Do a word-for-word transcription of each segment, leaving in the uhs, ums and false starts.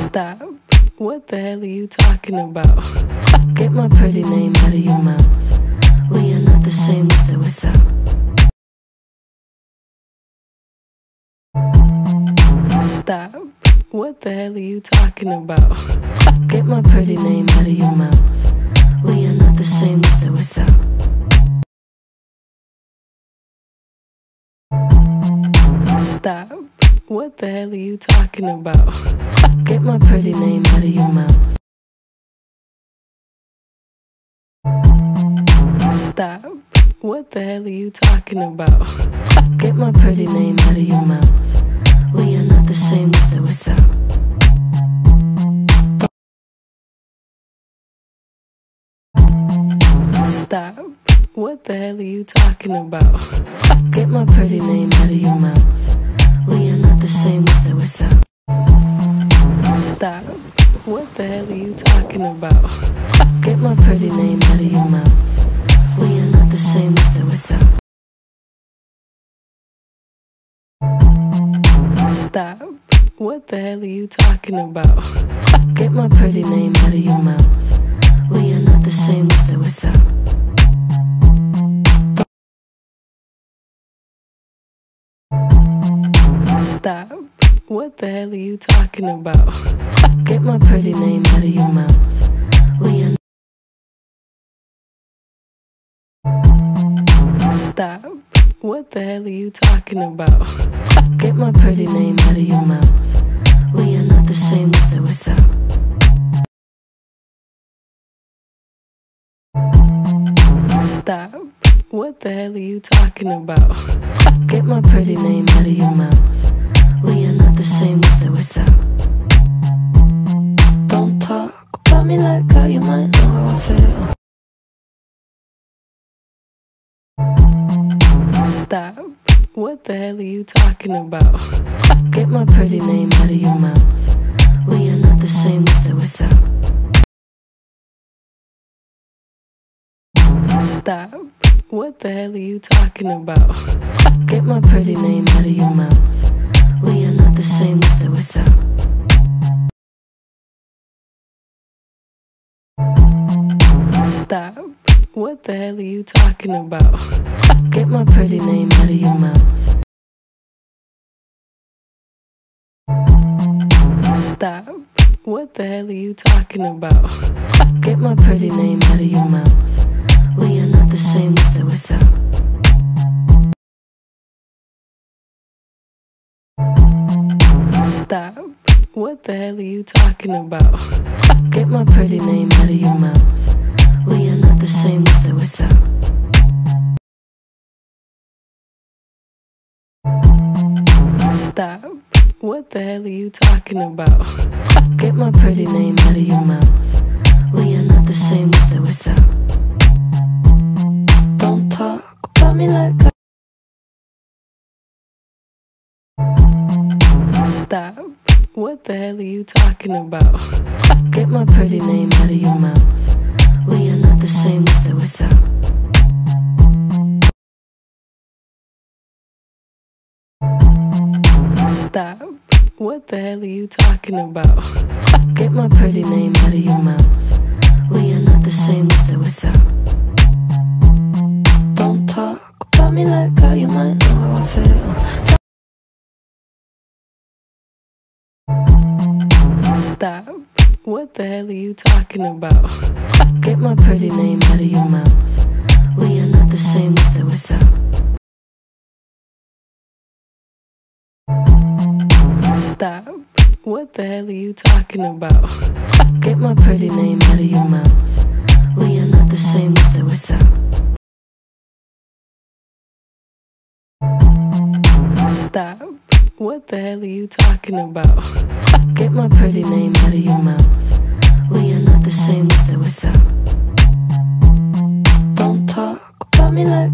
Stop. What the hell are you talking about? Get my pretty name out of your mouth. We are not the same with or without. Stop. What the hell are you talking about? Get my pretty name out of your mouth. We are not the same with or without. Stop. What the hell are you talking about? Get my pretty name out of your mouth. Stop. What the hell are you talking about? Get my pretty name out of your mouth. We are not the same with or without. Stop. What the hell are you talking about? Get my pretty name out of your mouth. We are not the same with or without. Stop. What the hell are you talking about? Get my pretty name out of your mouth. We are not the same with or without. Stop. What the hell are you talking about? Get my pretty name out of your mouth. We are not the same with or without. Stop. What the hell are you talking about? Get my pretty name out of your mouth. We are. Stop. What the hell are you talking about? Get my pretty name out of your mouth. We are not the same with or without. Stop. What the hell are you talking about? Get my pretty name out of your mouth. We are not the same with or without. Don't talk about me like how you might know how I feel. Stop. What the hell are you talking about? Get my pretty name out of your mouth. We are not the same with or without. Stop. What the hell are you talking about? Get my pretty name out of your mouth. We are not the same with or without. Stop. What the hell are you talking about? Get my pretty name out of your mouth. Stop. What the hell are you talking about? Get my pretty name out of your mouth. We are not the same with or without. Stop. What the hell are you talking about? Get my pretty name out of your mouth. We are not the same with or without. Stop. What the hell are you talking about? Get my pretty name out of your mouth. We are not the same with or without. Don't talk about me like I. Stop. What the hell are you talking about? Get my pretty name out of your mouth. We are not the same with or without. Stop. What the hell are you talking about? Get my pretty name out of your mouth. We are not the same with or without. Don't talk about me like how you might know how I feel. Stop. What the hell are you talking about? Get my pretty name out of your mouth. We are not the same with or without. Stop. What the hell are you talking about? Get my pretty name out of your mouth. We are not the same with or without. Stop. What the hell are you talking about? Get my pretty name out of your mouth. We are not the same with or without. Don't talk about me like.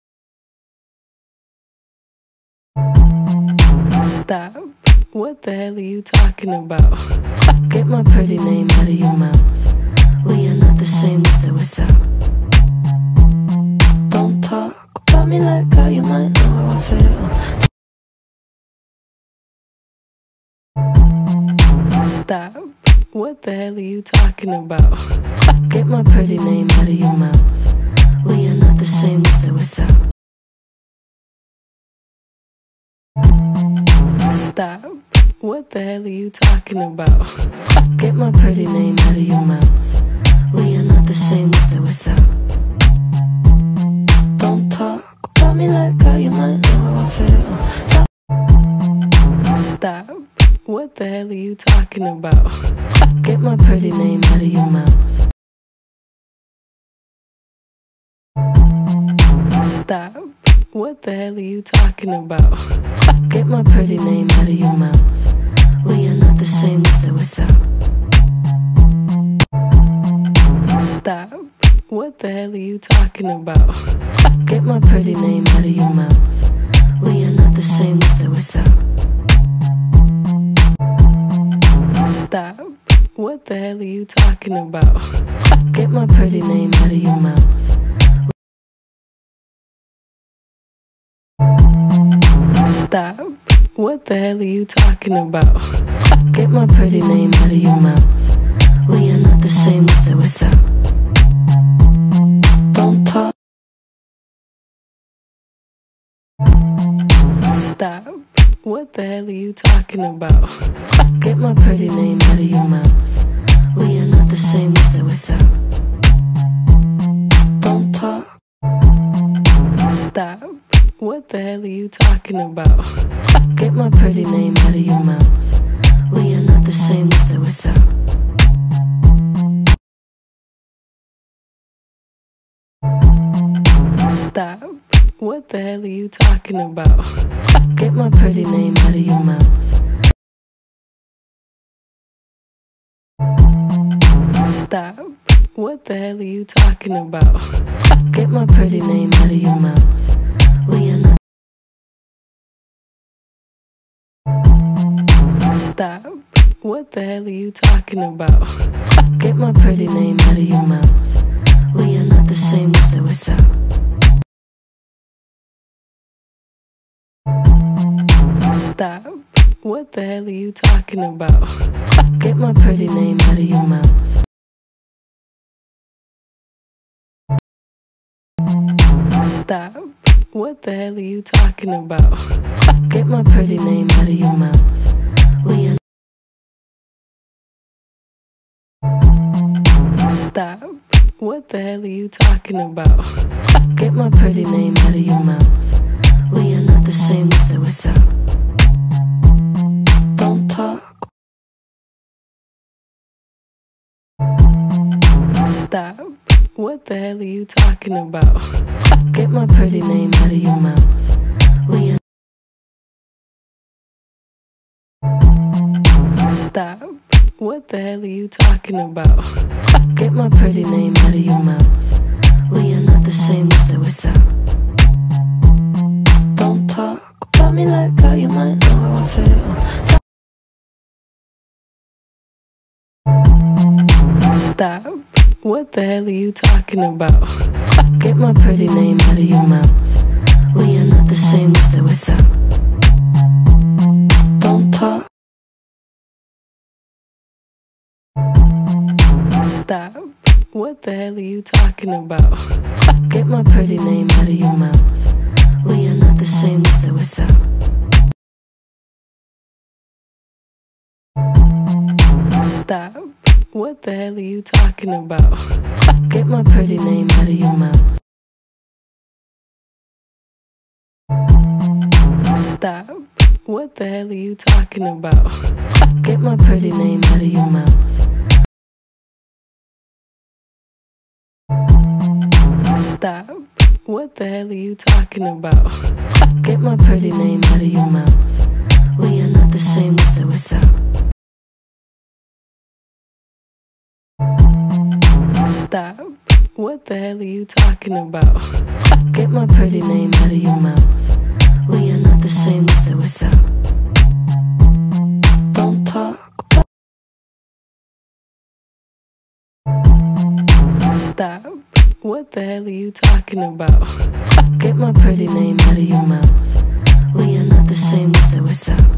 Stop. What the hell are you talking about? Get my pretty name out of your mouth. We are not the same with or without. Don't talk about me like how you might know how I feel. Stop. What the hell are you talking about? Get my pretty name out of your mouth. We are not the same with or without. Stop. What the hell are you talking about? Get my pretty name out of your mouth. We are not the same with or without. Don't talk about me like how you might know how I feel. Stop. What the hell are you talking about? Get my pretty name out of your mouth. Stop. What the hell are you talking about? Get my pretty name out of your mouth. We are not the same with or without. Stop. What the hell are you talking about? Get my pretty name out of your mouth. We are not the same with or without. Stop. What the hell are you talking about? Get my pretty name out of your mouth. Stop. What the hell are you talking about? Get my pretty name out of your mouth. We are not the same with or without. Don't talk. Stop. What the hell are you talking about? Get my pretty name out of your mouth. We are not the same with or without. Don't talk. Stop. What the hell are you talking about? Get my pretty name out of your mouth. We are not the same with or without. Stop. What the hell are you talking about? Get my pretty name out of your mouth. Stop. What the hell are you talking about? Get my pretty name out of your mouth. We are not. Stop. What the hell are you talking about? Get my pretty name out of your mouth. We are not the same with or without. Stop. What the hell are you talking about? Get my pretty name out of your mouth. Stop. What the hell are you talking about? Get my pretty name out of your mouth. We are. Stop. What the hell are you talking about? Get my pretty name out of your mouth. We are not the same with or without. Don't talk. Stop. What the hell are you talking about? Get my pretty name out of your mouth. We are. Stop. What the hell are you talking about? Get my pretty name out of your mouth. We are not the same with or without. Don't talk about me like how you might know how I feel. Stop. What the hell are you talking about? Get my pretty name out of your mouth. We are not the same with or without. Don't talk. Stop. What the hell are you talking about? Get my pretty name out of your mouth. We are not the same with or without. Stop. What the hell are you talking about? Get my pretty name out of your mouth. Stop. What the hell are you talking about? Get my pretty name out of your mouth. Stop. What the hell are you talking about? Get my pretty name out of your mouth. We are not the same with or without. Stop. What the hell are you talking about? Get my pretty name out of your mouth. We are not the same with or without. Don't talk. Stop. What the hell are you talking about? Get my pretty name out of your mouth. We are not the same with or without.